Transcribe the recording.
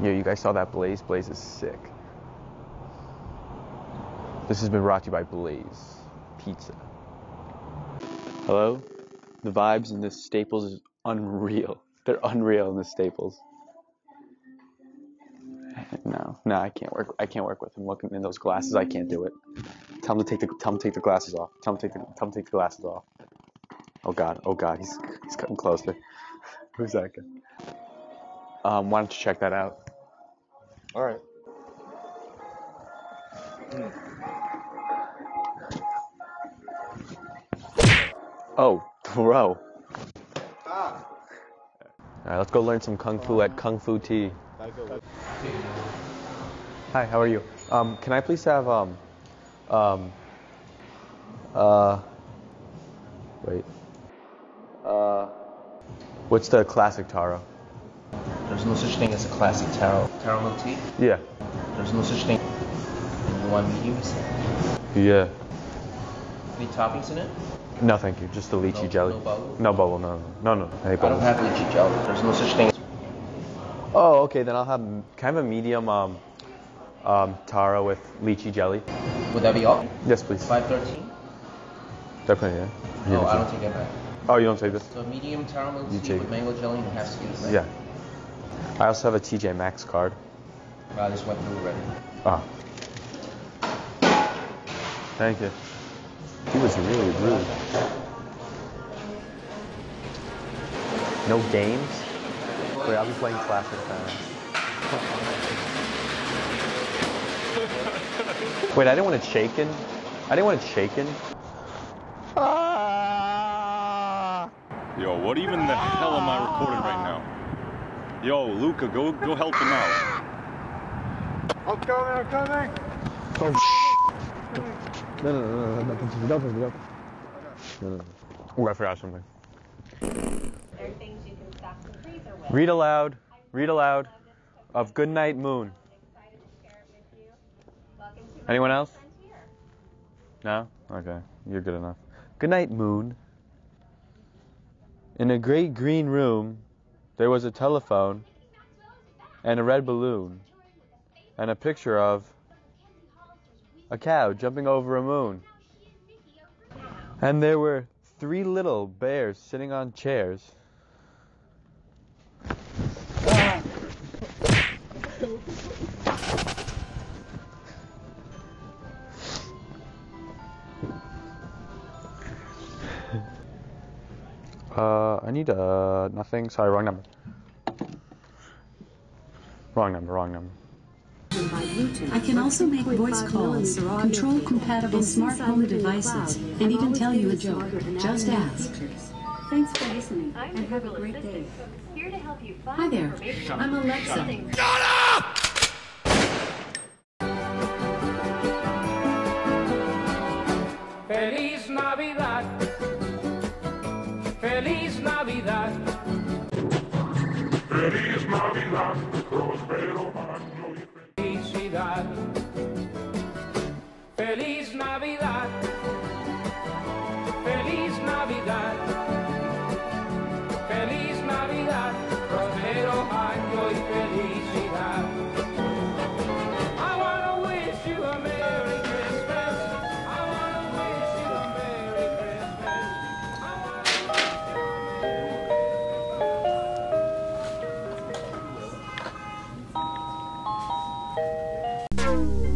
Yo, you guys saw that Blaze? Blaze is sick. This has been brought to you by Blaze Pizza. Hello? The vibes in this Staples is unreal. They're unreal in the Staples. No, I can't work. I can't work with him looking in those glasses. I can't do it. Tell him to take the glasses off. Tell him to take the glasses off. Oh God, he's cutting closer. Who's that guy? Why don't you check that out? All right. Oh, bro. All right, let's go learn some Kung Fu at Kung Fu Tea. Hi, how are you? Can I please have, wait. What's the classic taro? There's no such thing as a classic taro. Taro milk tea? Yeah. There's no such thing. You want mediums? Yeah. Any toppings in it? No, thank you. Just the lychee jelly. No bubble? No bubble, no. I hate bubbles. I don't have lychee jelly. There's no such thing as... Oh, okay, then I'll have, can I have a medium, taro with lychee jelly? Would that be all? Yes, please. 513? Definitely, yeah. No, I don't take that back. Oh, you don't take this? So medium taro milk tea take with it. mango jelly and half skinny, right? Yeah. I also have a TJ Maxx card. I just went through already. Ah. Thank you. He was really rude. No games? Wait, I'll be playing Classic now. Wait, I didn't want it shaken. Ah! Yo, what even the hell am I recording right now? Yo, Luca, go help him out. I'm coming. Oh, No. Oh, I forgot something. There are things you can stock the freezer with. Read aloud. Of Goodnight Moon. Excited to share it with you. Welcome to my Anyone else? frontier. No? Okay, you're good enough. Goodnight Moon. In a great green room, there was a telephone and a red balloon and a picture of a cow jumping over a moon. And there were 3 little bears sitting on chairs. I need nothing. Sorry, wrong number. Wrong number. I can also make voice calls, control compatible smart home devices, and even tell you a joke. Just ask. Thanks for listening, I'm and the have a Google great Assistant, day. here to help you find Hi there, information I'm on Alexa. something- Feliz Navidad. Feliz Navidad. Feliz Navidad, prospero año y Felicidad. Feliz Navidad. Feliz Navidad. Feliz Navidad. Prospero año y felicidad. I wanna wish you a Merry Christmas. I wanna wish you a Merry Christmas. I wanna wish you a Merry Christmas.